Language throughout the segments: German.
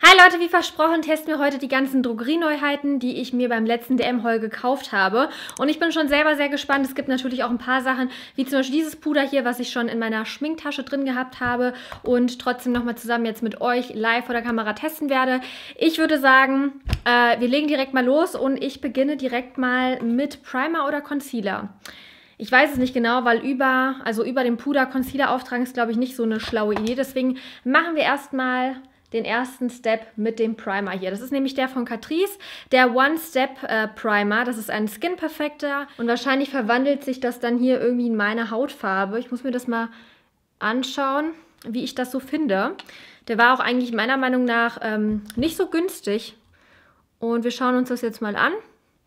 Hi Leute, wie versprochen testen wir heute die ganzen Drogerieneuheiten, die ich mir beim letzten DM-Haul gekauft habe. Und ich bin schon selber sehr gespannt. Es gibt natürlich auch ein paar Sachen, wie zum Beispiel dieses Puder hier, was ich schon in meiner Schminktasche drin gehabt habe und trotzdem nochmal zusammen jetzt mit euch live vor der Kamera testen werde. Ich würde sagen, wir legen direkt mal los und ich beginne direkt mal mit Primer oder Concealer. Ich weiß es nicht genau, weil über dem Puder Concealer auftragen ist, glaube ich, nicht so eine schlaue Idee. Deswegen machen wir erstmal den ersten Step mit dem Primer hier. Das ist nämlich der von Catrice, der One-Step-Primer. Das ist ein Skin Perfector und wahrscheinlich verwandelt sich das dann hier irgendwie in meine Hautfarbe. Ich muss mir das mal anschauen, wie ich das so finde. Der war auch eigentlich meiner Meinung nach nicht so günstig. Und wir schauen uns das jetzt mal an.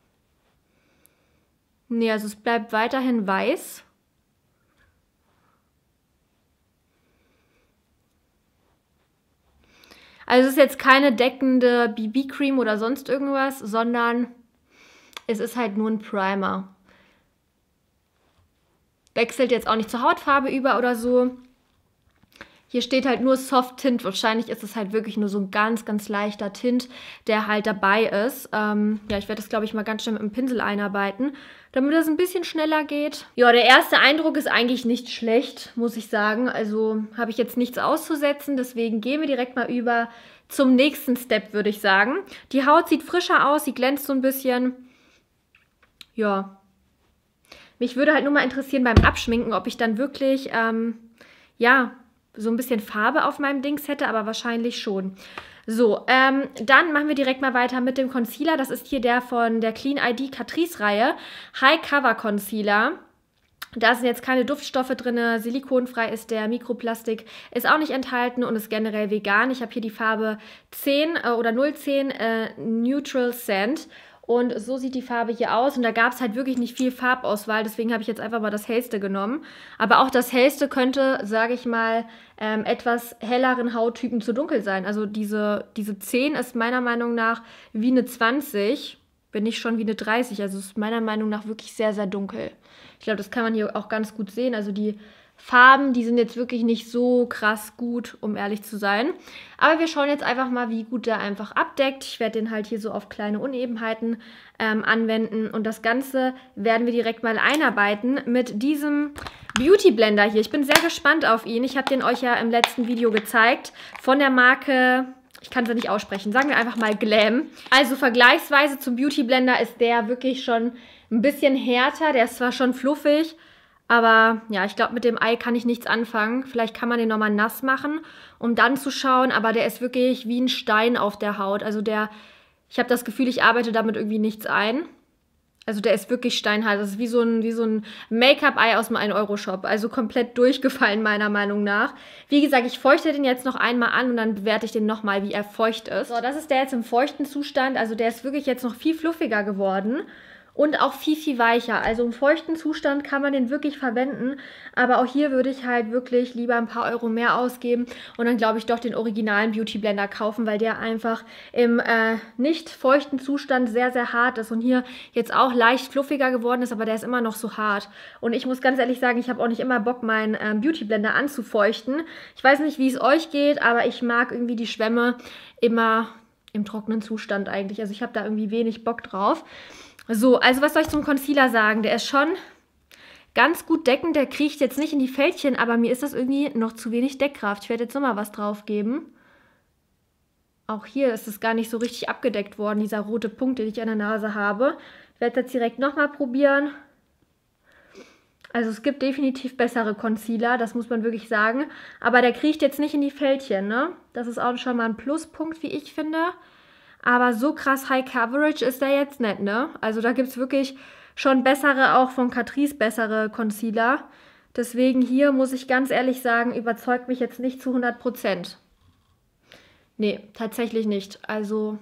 Nee, also es bleibt weiterhin weiß. Also es ist jetzt keine deckende BB-Cream oder sonst irgendwas, sondern es ist halt nur ein Primer. Wechselt jetzt auch nicht zur Hautfarbe über oder so. Hier steht halt nur Soft Tint. Wahrscheinlich ist es halt wirklich nur so ein ganz, ganz leichter Tint, der halt dabei ist. Ja, ich werde das, glaube ich, mal ganz schnell mit dem Pinsel einarbeiten, damit das ein bisschen schneller geht. Ja, der erste Eindruck ist eigentlich nicht schlecht, muss ich sagen. Also habe ich jetzt nichts auszusetzen. Deswegen gehen wir direkt mal über zum nächsten Step, würde ich sagen. Die Haut sieht frischer aus, sie glänzt so ein bisschen. Ja. Mich würde halt nur mal interessieren beim Abschminken, ob ich dann wirklich, ja, so ein bisschen Farbe auf meinem Dings hätte, aber wahrscheinlich schon. So, dann machen wir direkt mal weiter mit dem Concealer. Das ist hier der von der Clean ID Catrice-Reihe. High Cover Concealer. Da sind jetzt keine Duftstoffe drin, silikonfrei ist der, Mikroplastik ist auch nicht enthalten und ist generell vegan. Ich habe hier die Farbe 10 oder 010 Neutral Sand. Und so sieht die Farbe hier aus. Und da gab es halt wirklich nicht viel Farbauswahl. Deswegen habe ich jetzt einfach mal das Hellste genommen. Aber auch das Hellste könnte, sage ich mal, etwas helleren Hauttypen zu dunkel sein. Also diese 10 ist meiner Meinung nach wie eine 20, wenn nicht schon wie eine 30. Also ist meiner Meinung nach wirklich sehr, sehr dunkel. Ich glaube, das kann man hier auch ganz gut sehen. Also die Farben, die sind jetzt wirklich nicht so krass gut, um ehrlich zu sein. Aber wir schauen jetzt einfach mal, wie gut der einfach abdeckt. Ich werde den halt hier so auf kleine Unebenheiten anwenden. Und das Ganze werden wir direkt mal einarbeiten mit diesem Beauty Blender hier. Ich bin sehr gespannt auf ihn. Ich habe den euch ja im letzten Video gezeigt. Von der Marke, ich kann es ja nicht aussprechen, sagen wir einfach mal Glam. Also vergleichsweise zum Beauty Blender ist der wirklich schon ein bisschen härter. Der ist zwar schon fluffig, aber ja, ich glaube, mit dem Ei kann ich nichts anfangen. Vielleicht kann man den nochmal nass machen, um dann zu schauen. Aber der ist wirklich wie ein Stein auf der Haut. Also ich habe das Gefühl, ich arbeite damit irgendwie nichts ein. Also der ist wirklich steinhart. Das ist wie so ein Make-up-Ei aus dem 1-Euro-Shop. Also komplett durchgefallen, meiner Meinung nach. Wie gesagt, ich feuchte den jetzt noch einmal an und dann bewerte ich den nochmal, wie er feucht ist. So, das ist der jetzt im feuchten Zustand. Also der ist wirklich jetzt noch viel fluffiger geworden. Und auch viel, viel weicher. Also im feuchten Zustand kann man den wirklich verwenden. Aber auch hier würde ich halt wirklich lieber ein paar Euro mehr ausgeben. Und dann glaube ich doch den originalen Beauty Blender kaufen, weil der einfach im nicht feuchten Zustand sehr, sehr hart ist. Und hier jetzt auch leicht fluffiger geworden ist, aber der ist immer noch so hart. Und ich muss ganz ehrlich sagen, ich habe auch nicht immer Bock, meinen Beauty Blender anzufeuchten. Ich weiß nicht, wie es euch geht, aber ich mag irgendwie die Schwämme immer im trockenen Zustand eigentlich. Also ich habe da irgendwie wenig Bock drauf. So, also was soll ich zum Concealer sagen? Der ist schon ganz gut deckend, der kriecht jetzt nicht in die Fältchen, aber mir ist das irgendwie noch zu wenig Deckkraft. Ich werde jetzt nochmal was drauf geben. Auch hier ist es gar nicht so richtig abgedeckt worden, dieser rote Punkt, den ich an der Nase habe. Ich werde das direkt nochmal probieren. Also es gibt definitiv bessere Concealer, das muss man wirklich sagen. Aber der kriecht jetzt nicht in die Fältchen, ne? Das ist auch schon mal ein Pluspunkt, wie ich finde. Aber so krass High Coverage ist der jetzt nicht, ne? Also da gibt es wirklich schon bessere, auch von Catrice bessere Concealer. Deswegen hier, muss ich ganz ehrlich sagen, überzeugt mich jetzt nicht zu 100%. Nee, tatsächlich nicht. Also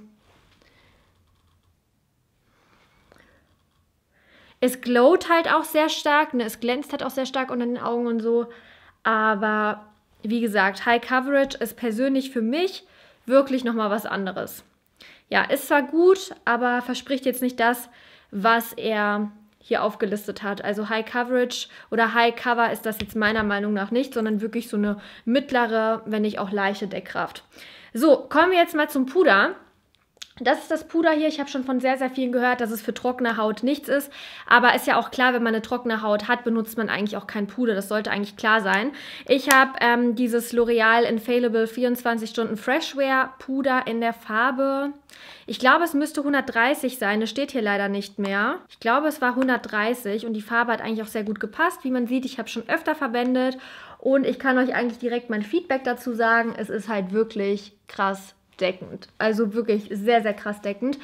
es glowt halt auch sehr stark, ne? Es glänzt halt auch sehr stark unter den Augen und so. Aber wie gesagt, High Coverage ist persönlich für mich wirklich nochmal was anderes. Ja, ist zwar gut, aber verspricht jetzt nicht das, was er hier aufgelistet hat. Also High Coverage oder High Cover ist das jetzt meiner Meinung nach nicht, sondern wirklich so eine mittlere, wenn nicht auch leichte Deckkraft. So, kommen wir jetzt mal zum Puder. Das ist das Puder hier. Ich habe schon von sehr, sehr vielen gehört, dass es für trockene Haut nichts ist. Aber ist ja auch klar, wenn man eine trockene Haut hat, benutzt man eigentlich auch kein Puder. Das sollte eigentlich klar sein. Ich habe dieses L'Oreal Infallible 24 Stunden Freshwear Puder in der Farbe. Ich glaube, es müsste 130 sein. Das steht hier leider nicht mehr. Ich glaube, es war 130 und die Farbe hat eigentlich auch sehr gut gepasst. Wie man sieht, ich habe schon öfter verwendet und ich kann euch eigentlich direkt mein Feedback dazu sagen. Es ist halt wirklich krass deckend. Also wirklich sehr, sehr krass deckend.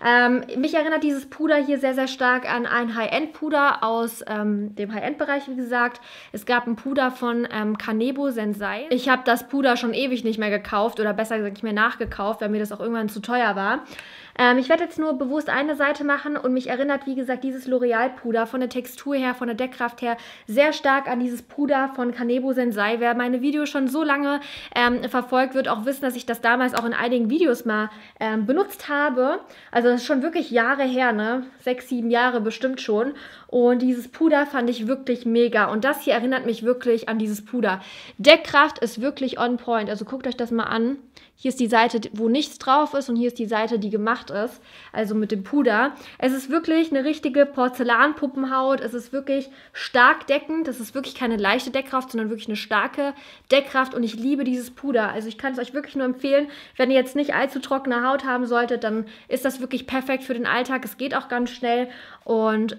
Mich erinnert dieses Puder hier sehr, sehr stark an ein High-End-Puder aus dem High-End-Bereich, wie gesagt. Es gab ein Puder von Kanebo Sensai. Ich habe das Puder schon ewig nicht mehr gekauft oder besser gesagt nicht mehr nachgekauft, weil mir das auch irgendwann zu teuer war. Ich werde jetzt nur bewusst eine Seite machen und mich erinnert, wie gesagt, dieses L'Oreal-Puder von der Textur her, von der Deckkraft her, sehr stark an dieses Puder von Kanebo Sensai. Wer meine Videos schon so lange verfolgt, wird auch wissen, dass ich das damals auch in einigen Videos mal benutzt habe. Also das ist schon wirklich Jahre her, ne? 6, 7 Jahre bestimmt schon. Und dieses Puder fand ich wirklich mega. Und das hier erinnert mich wirklich an dieses Puder. Deckkraft ist wirklich on point. Also guckt euch das mal an. Hier ist die Seite, wo nichts drauf ist und hier ist die Seite, die gemacht ist, also mit dem Puder. Es ist wirklich eine richtige Porzellanpuppenhaut. Es ist wirklich stark deckend. Es ist wirklich keine leichte Deckkraft, sondern wirklich eine starke Deckkraft und ich liebe dieses Puder. Also ich kann es euch wirklich nur empfehlen, wenn ihr jetzt nicht allzu trockene Haut haben solltet, dann ist das wirklich perfekt für den Alltag. Es geht auch ganz schnell und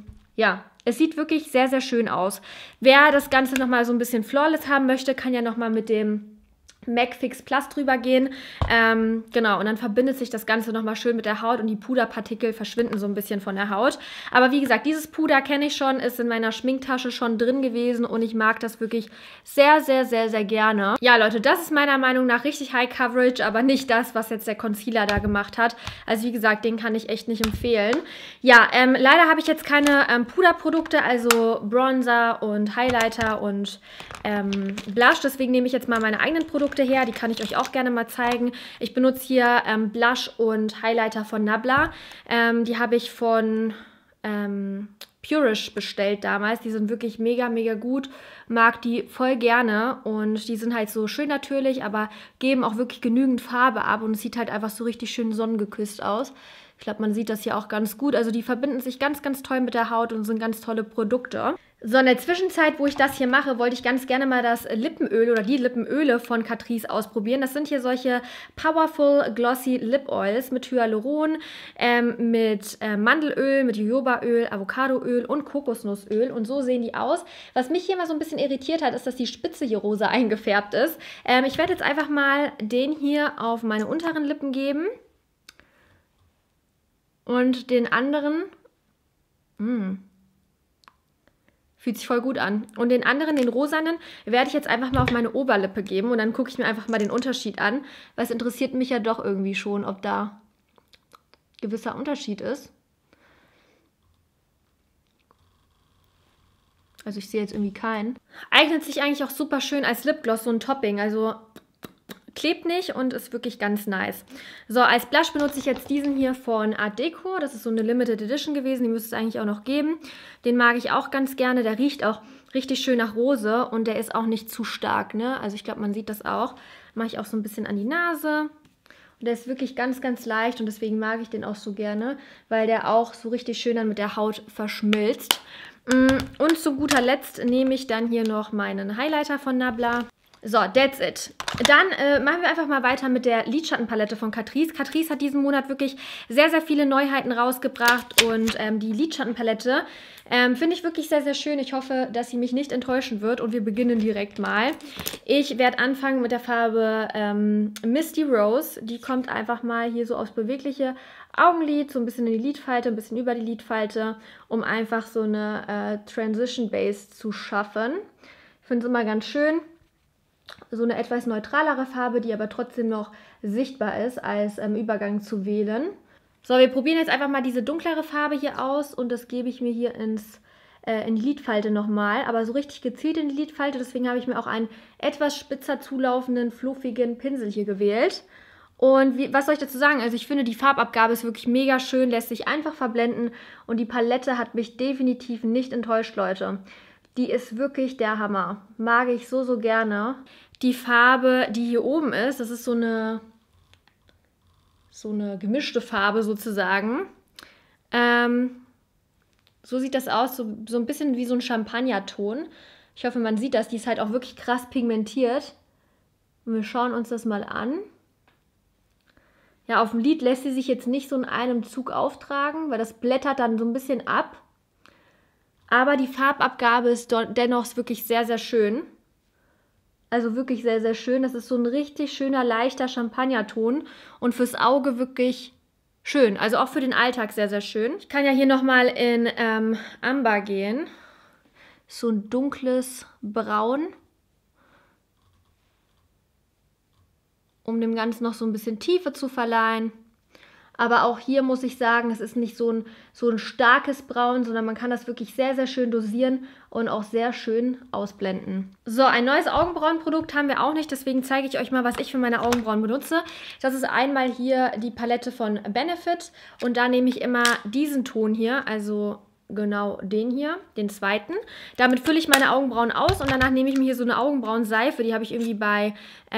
ja, es sieht wirklich sehr, sehr schön aus. Wer das Ganze nochmal so ein bisschen flawless haben möchte, kann ja nochmal mit dem MAC Fix Plus drüber gehen. Genau, und dann verbindet sich das Ganze nochmal schön mit der Haut und die Puderpartikel verschwinden so ein bisschen von der Haut. Aber wie gesagt, dieses Puder kenne ich schon, ist in meiner Schminktasche schon drin gewesen und ich mag das wirklich sehr, sehr, sehr, sehr gerne. Ja, Leute, das ist meiner Meinung nach richtig High Coverage, aber nicht das, was jetzt der Concealer da gemacht hat. Also wie gesagt, den kann ich echt nicht empfehlen. Ja, leider habe ich jetzt keine Puderprodukte, also Bronzer und Highlighter und Blush. Deswegen nehme ich jetzt mal meine eigenen Produkte her, die kann ich euch auch gerne mal zeigen. Ich benutze hier Blush und Highlighter von Nabla. Die habe ich von Purish bestellt damals. Die sind wirklich mega, mega gut. Mag die voll gerne und die sind halt so schön natürlich, aber geben auch wirklich genügend Farbe ab und es sieht halt einfach so richtig schön sonnengeküsst aus. Ich glaube, man sieht das hier auch ganz gut. Also die verbinden sich ganz, ganz toll mit der Haut und sind ganz tolle Produkte. So, in der Zwischenzeit, wo ich das hier mache, wollte ich ganz gerne mal das Lippenöl oder die Lippenöle von Catrice ausprobieren. Das sind hier solche Powerful Glossy Lip Oils mit Hyaluron, mit Mandelöl, mit Jojobaöl, Avocadoöl und Kokosnussöl. Und so sehen die aus. Was mich hier mal so ein bisschen irritiert hat, ist, dass die Spitze hier rosa eingefärbt ist. Ich werde jetzt einfach mal den hier auf meine unteren Lippen geben. Und den anderen... Fühlt sich voll gut an. Und den anderen, den rosanen, werde ich jetzt einfach mal auf meine Oberlippe geben. Und dann gucke ich mir einfach mal den Unterschied an. Weil es interessiert mich ja doch irgendwie schon, ob da gewisser Unterschied ist. Also ich sehe jetzt irgendwie keinen. Eignet sich eigentlich auch super schön als Lipgloss, so ein Topping. Also klebt nicht und ist wirklich ganz nice. So, als Blush benutze ich jetzt diesen hier von Art Deco. Das ist so eine Limited Edition gewesen, die müsste es eigentlich auch noch geben. Den mag ich auch ganz gerne, der riecht auch richtig schön nach Rose und der ist auch nicht zu stark, ne? Also ich glaube, man sieht das auch. Mache ich auch so ein bisschen an die Nase. Und der ist wirklich ganz, ganz leicht und deswegen mag ich den auch so gerne, weil der auch so richtig schön dann mit der Haut verschmilzt. Und zu guter Letzt nehme ich dann hier noch meinen Highlighter von Nabla. So, that's it. Dann machen wir einfach mal weiter mit der Lidschattenpalette von Catrice. Catrice hat diesen Monat wirklich sehr, sehr viele Neuheiten rausgebracht und die Lidschattenpalette finde ich wirklich sehr, sehr schön. Ich hoffe, dass sie mich nicht enttäuschen wird und wir beginnen direkt mal. Ich werde anfangen mit der Farbe Misty Rose. Die kommt einfach mal hier so aufs bewegliche Augenlid, so ein bisschen in die Lidfalte, ein bisschen über die Lidfalte, um einfach so eine Transition Base zu schaffen. Ich finde es immer ganz schön. So eine etwas neutralere Farbe, die aber trotzdem noch sichtbar ist, als Übergang zu wählen. So, wir probieren jetzt einfach mal diese dunklere Farbe hier aus und das gebe ich mir hier in die Lidfalte nochmal, aber so richtig gezielt in die Lidfalte, deswegen habe ich mir auch einen etwas spitzer zulaufenden, fluffigen Pinsel hier gewählt. Und was soll ich dazu sagen? Also ich finde, die Farbabgabe ist wirklich mega schön, lässt sich einfach verblenden und die Palette hat mich definitiv nicht enttäuscht, Leute. Die ist wirklich der Hammer. Mag ich so, so gerne. die Farbe, die hier oben ist. Das ist so eine gemischte Farbe sozusagen. So sieht das aus, so ein bisschen wie so ein Champagnerton. Ich hoffe, man sieht das. Die ist halt auch wirklich krass pigmentiert. Und wir schauen uns das mal an. Ja, auf dem Lid lässt sie sich jetzt nicht so in einem Zug auftragen, weil das blättert dann so ein bisschen ab. Aber die Farbabgabe ist dennoch wirklich sehr, sehr schön. Also wirklich sehr, sehr schön. Das ist so ein richtig schöner, leichter Champagnerton. Und fürs Auge wirklich schön. Also auch für den Alltag sehr, sehr schön. Ich kann ja hier nochmal in Amber gehen. So ein dunkles Braun. Um dem Ganzen noch so ein bisschen Tiefe zu verleihen. Aber auch hier muss ich sagen, es ist nicht so ein starkes Braun, sondern man kann das wirklich sehr, sehr schön dosieren und auch sehr schön ausblenden. So, ein neues Augenbrauenprodukt haben wir auch nicht, deswegen zeige ich euch mal, was ich für meine Augenbrauen benutze. Das ist einmal hier die Palette von Benefit und da nehme ich immer diesen Ton hier, also genau den hier, den zweiten. Damit fülle ich meine Augenbrauen aus und danach nehme ich mir hier so eine Augenbrauenseife, die habe ich irgendwie bei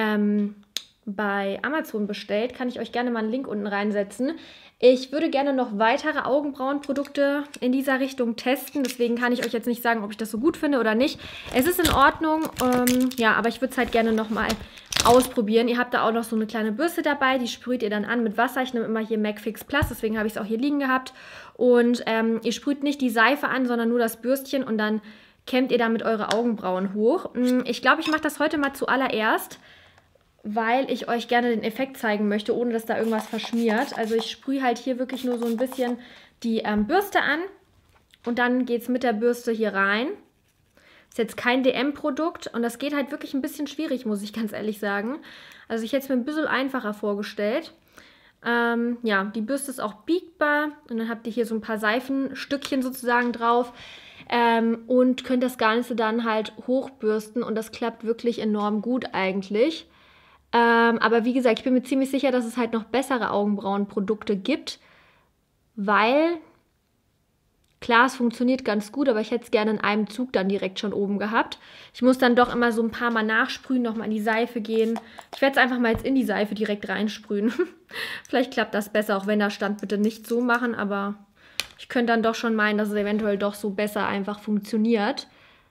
Amazon bestellt. Kann ich euch gerne mal einen Link unten reinsetzen. Ich würde gerne noch weitere Augenbrauenprodukte in dieser Richtung testen. Deswegen kann ich euch jetzt nicht sagen, ob ich das so gut finde oder nicht. Es ist in Ordnung, ja, aber ich würde es halt gerne nochmal ausprobieren. Ihr habt da auch noch so eine kleine Bürste dabei. Die sprüht ihr dann an mit Wasser. Ich nehme immer hier MAC Fix Plus, deswegen habe ich es auch hier liegen gehabt. Und ihr sprüht nicht die Seife an, sondern nur das Bürstchen und dann kämmt ihr damit eure Augenbrauen hoch. Ich glaube, ich mache das heute mal zuallererst, weil ich euch gerne den Effekt zeigen möchte, ohne dass da irgendwas verschmiert. Also ich sprühe halt hier wirklich nur so ein bisschen die Bürste an und dann geht es mit der Bürste hier rein. Ist jetzt kein DM-Produkt und das geht halt wirklich ein bisschen schwierig, muss ich ganz ehrlich sagen. Also ich hätte es mir ein bisschen einfacher vorgestellt. Ja, die Bürste ist auch biegbar und dann habt ihr hier so ein paar Seifenstückchen sozusagen drauf. Und könnt das Ganze dann halt hochbürsten und das klappt wirklich enorm gut eigentlich. Aber wie gesagt, ich bin mir ziemlich sicher, dass es halt noch bessere Augenbrauenprodukte gibt, weil, klar, es funktioniert ganz gut, aber ich hätte es gerne in einem Zug dann direkt schon oben gehabt. Ich muss dann doch immer so ein paar Mal nachsprühen, nochmal in die Seife gehen. Ich werde es einfach mal jetzt in die Seife direkt reinsprühen. Vielleicht klappt das besser, auch wenn da stand, bitte nicht so machen, aber ich könnte dann doch schon meinen, dass es eventuell doch so besser einfach funktioniert.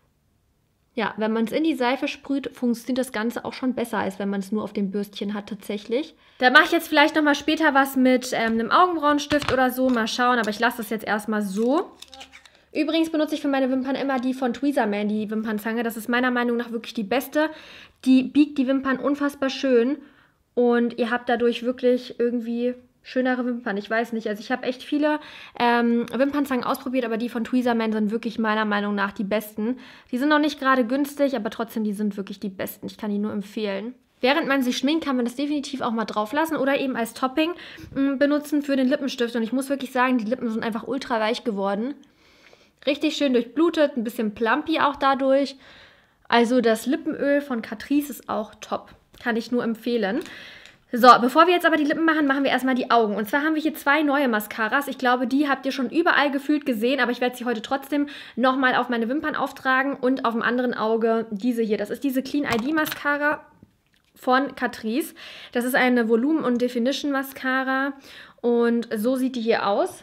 Ja, wenn man es in die Seife sprüht, funktioniert das Ganze auch schon besser, als wenn man es nur auf dem Bürstchen hat tatsächlich. Da mache ich jetzt vielleicht nochmal später was mit einem Augenbrauenstift oder so. Mal schauen, aber ich lasse das jetzt erstmal so. Übrigens benutze ich für meine Wimpern immer die von Tweezerman, die Wimpernzange. Das ist meiner Meinung nach wirklich die beste. Die biegt die Wimpern unfassbar schön und ihr habt dadurch wirklich irgendwie schönere Wimpern. Ich weiß nicht, also ich habe echt viele Wimpernzangen ausprobiert, aber die von Tweezerman sind wirklich meiner Meinung nach die besten. Die sind noch nicht gerade günstig, aber trotzdem, die sind wirklich die besten. Ich kann die nur empfehlen. Während man sich schminkt, kann man das definitiv auch mal drauf lassen oder eben als Topping benutzen für den Lippenstift. Und ich muss wirklich sagen, die Lippen sind einfach ultra weich geworden. Richtig schön durchblutet, ein bisschen plumpy auch dadurch. Also das Lippenöl von Catrice ist auch top. Kann ich nur empfehlen. So, bevor wir jetzt aber die Lippen machen, machen wir erstmal die Augen. Und zwar haben wir hier 2 neue Mascaras. Ich glaube, die habt ihr schon überall gefühlt gesehen, aber ich werde sie heute trotzdem nochmal auf meine Wimpern auftragen und auf dem anderen Auge diese hier. Das ist diese Clean ID Mascara von Catrice. Das ist eine Volumen- und Definition Mascara und so sieht die hier aus.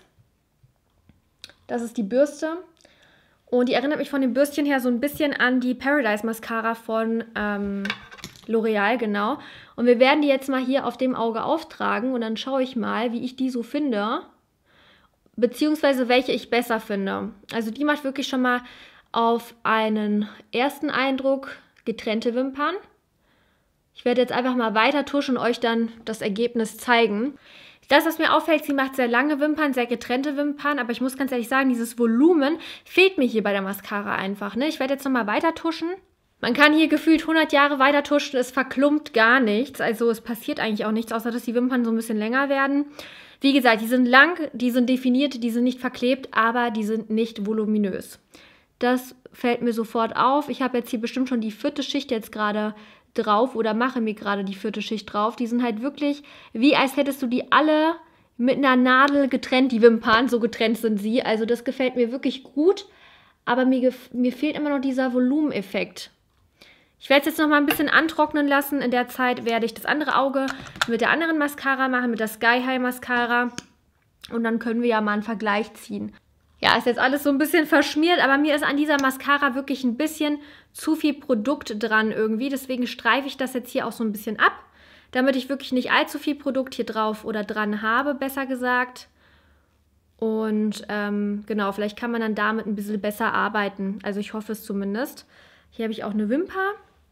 Das ist die Bürste. Und die erinnert mich von dem Bürstchen her so ein bisschen an die Paradise Mascara von L'Oreal, genau. Und wir werden die jetzt mal hier auf dem Auge auftragen und dann schaue ich mal, wie ich die so finde, beziehungsweise welche ich besser finde. Also die macht wirklich schon mal auf einen ersten Eindruck getrennte Wimpern. Ich werde jetzt einfach mal weiter tuschen und euch dann das Ergebnis zeigen. Das, was mir auffällt, sie macht sehr lange Wimpern, sehr getrennte Wimpern, aber ich muss ganz ehrlich sagen, dieses Volumen fehlt mir hier bei der Mascara einfach, ne? Ich werde jetzt nochmal weiter tuschen. Man kann hier gefühlt 100 Jahre weiter tuschen, es verklumpt gar nichts. Also es passiert eigentlich auch nichts, außer dass die Wimpern so ein bisschen länger werden. Wie gesagt, die sind lang, die sind definiert, die sind nicht verklebt, aber die sind nicht voluminös. Das fällt mir sofort auf. Ich habe jetzt hier bestimmt schon die 4. Schicht jetzt gerade drauf oder mache mir gerade die 4. Schicht drauf. Die sind halt wirklich wie als hättest du die alle mit einer Nadel getrennt, die Wimpern, so getrennt sind sie. Also das gefällt mir wirklich gut, aber mir fehlt immer noch dieser Volumeneffekt. Ich werde es jetzt noch mal ein bisschen antrocknen lassen. In der Zeit werde ich das andere Auge mit der anderen Mascara machen, mit der Sky High Mascara. Und dann können wir ja mal einen Vergleich ziehen. Ja, ist jetzt alles so ein bisschen verschmiert, aber mir ist an dieser Mascara wirklich ein bisschen zu viel Produkt dran irgendwie. Deswegen streife ich das jetzt hier auch so ein bisschen ab, damit ich wirklich nicht allzu viel Produkt hier drauf oder dran habe, besser gesagt. Und genau, vielleicht kann man dann damit ein bisschen besser arbeiten. Also ich hoffe es zumindest. Hier habe ich auch eine Wimper.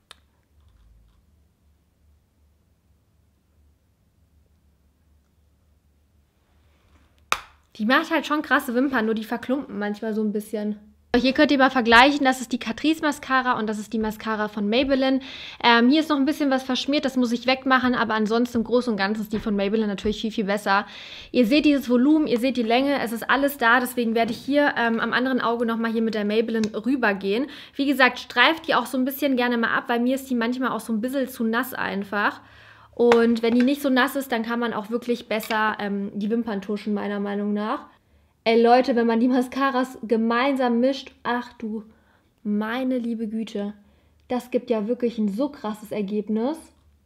Die macht halt schon krasse Wimpern, nur die verklumpen manchmal so ein bisschen. Hier könnt ihr mal vergleichen, das ist die Catrice Mascara und das ist die Mascara von Maybelline. Hier ist noch ein bisschen was verschmiert, das muss ich wegmachen, aber ansonsten im Großen und Ganzen ist die von Maybelline natürlich viel, viel besser. Ihr seht dieses Volumen, ihr seht die Länge, es ist alles da, deswegen werde ich hier am anderen Auge nochmal hier mit der Maybelline rübergehen. Wie gesagt, streift die auch so ein bisschen gerne mal ab, weil mir ist die manchmal auch so ein bisschen zu nass einfach. Und wenn die nicht so nass ist, dann kann man auch wirklich besser die Wimpern tuschen, meiner Meinung nach. Ey Leute, wenn man die Mascaras gemeinsam mischt, ach du meine liebe Güte, das gibt ja wirklich ein so krasses Ergebnis.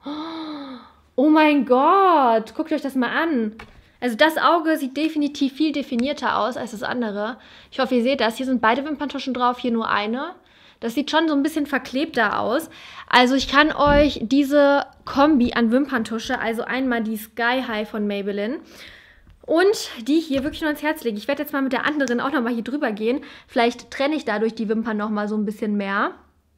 Oh mein Gott, guckt euch das mal an. Also das Auge sieht definitiv viel definierter aus als das andere. Ich hoffe, ihr seht das. Hier sind beide Wimperntuschen drauf, hier nur eine. Das sieht schon so ein bisschen verklebter aus. Also ich kann euch diese Kombi an Wimperntusche, also einmal die Sky High von Maybelline und die hier wirklich nur ans Herz legen. Ich werde jetzt mal mit der anderen auch nochmal hier drüber gehen. Vielleicht trenne ich dadurch die Wimpern nochmal so ein bisschen mehr.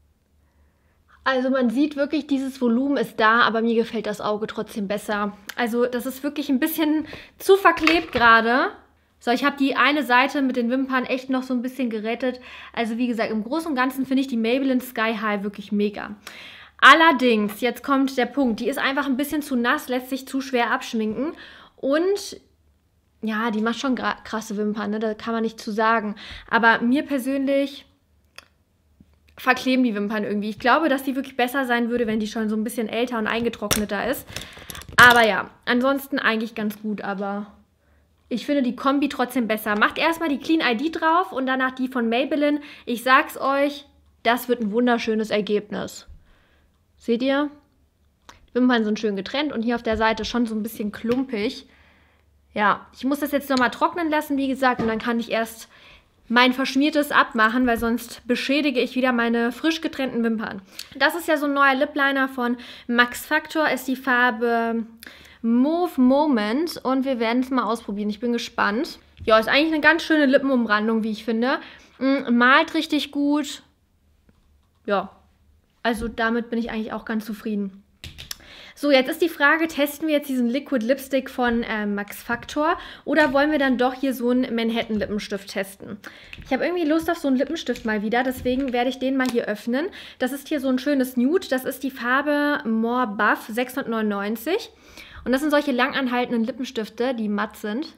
Also man sieht wirklich, dieses Volumen ist da, aber mir gefällt das Auge trotzdem besser. Also das ist wirklich ein bisschen zu verklebt gerade. So, ich habe die eine Seite mit den Wimpern echt noch so ein bisschen gerettet. Also wie gesagt, im Großen und Ganzen finde ich die Maybelline Sky High wirklich mega. Allerdings, jetzt kommt der Punkt, die ist einfach ein bisschen zu nass, lässt sich zu schwer abschminken. Und ja, die macht schon krasse Wimpern, ne? Da kann man nicht zu sagen. Aber mir persönlich verkleben die Wimpern irgendwie. Ich glaube, dass die wirklich besser sein würde, wenn die schon so ein bisschen älter und eingetrockneter ist. Aber ja, ansonsten eigentlich ganz gut, aber ich finde die Kombi trotzdem besser. Macht erstmal die Clean ID drauf und danach die von Maybelline. Ich sag's euch, das wird ein wunderschönes Ergebnis. Seht ihr? Die Wimpern sind schön getrennt und hier auf der Seite schon so ein bisschen klumpig. Ja, ich muss das jetzt nochmal trocknen lassen, wie gesagt, und dann kann ich erst mein verschmiertes abmachen, weil sonst beschädige ich wieder meine frisch getrennten Wimpern. Das ist ja so ein neuer Lip Liner von Max Factor, ist die Farbe Mauve Moment und wir werden es mal ausprobieren. Ich bin gespannt. Ja, ist eigentlich eine ganz schöne Lippenumrandung, wie ich finde. Malt richtig gut. Ja, also damit bin ich eigentlich auch ganz zufrieden. So, jetzt ist die Frage, testen wir jetzt diesen Liquid Lipstick von Max Factor oder wollen wir dann doch hier so einen Manhattan Lippenstift testen? Ich habe irgendwie Lust auf so einen Lippenstift mal wieder, deswegen werde ich den mal hier öffnen. Das ist hier so ein schönes Nude, das ist die Farbe More Buff 699 und das sind solche langanhaltenden Lippenstifte, die matt sind.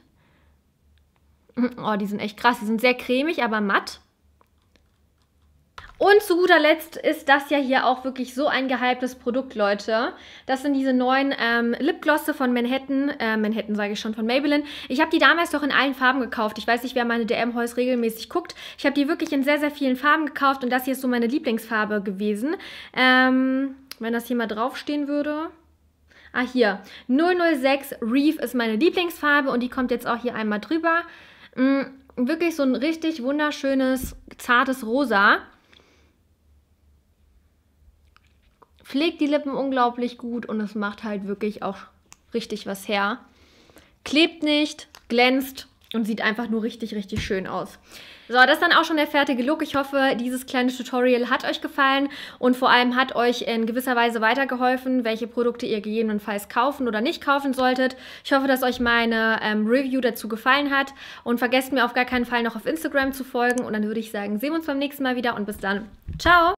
Oh, die sind echt krass, die sind sehr cremig, aber matt. Und zu guter Letzt ist das ja hier auch wirklich so ein gehyptes Produkt, Leute. Das sind diese neuen Lipglosse von Manhattan. Manhattan sage ich schon, von Maybelline. Ich habe die damals doch in allen Farben gekauft. Ich weiß nicht, wer meine DM-Haus regelmäßig guckt. Ich habe die wirklich in sehr, sehr vielen Farben gekauft. Und das hier ist so meine Lieblingsfarbe gewesen. Wenn das hier mal draufstehen würde. Ah, hier. 006 Reef ist meine Lieblingsfarbe. Und die kommt jetzt auch hier einmal drüber. Wirklich so ein richtig wunderschönes, zartes Rosa. Pflegt die Lippen unglaublich gut und es macht halt wirklich auch richtig was her. Klebt nicht, glänzt und sieht einfach nur richtig, richtig schön aus. So, das ist dann auch schon der fertige Look. Ich hoffe, dieses kleine Tutorial hat euch gefallen und vor allem hat euch in gewisser Weise weitergeholfen, welche Produkte ihr gegebenenfalls kaufen oder nicht kaufen solltet. Ich hoffe, dass euch meine Review dazu gefallen hat und vergesst mir auf gar keinen Fall noch auf Instagram zu folgen und dann würde ich sagen, sehen wir uns beim nächsten Mal wieder und bis dann. Ciao!